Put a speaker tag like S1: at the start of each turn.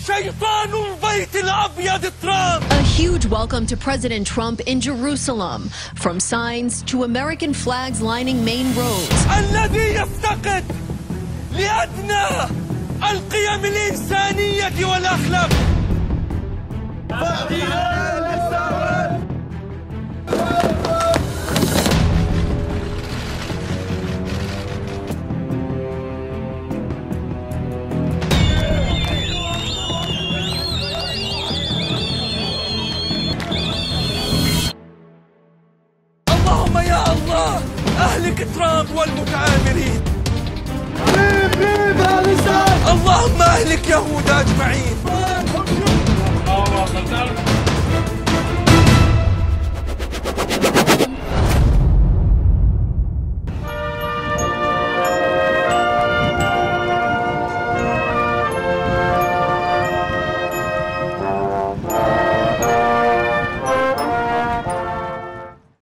S1: شيطان البيت الأبيض ترامب.
S2: A huge welcome to President Trump in Jerusalem, from signs to American flags lining main roads.
S1: الذي يفتقد لأدنى القيم الإنسانية والأخلاق.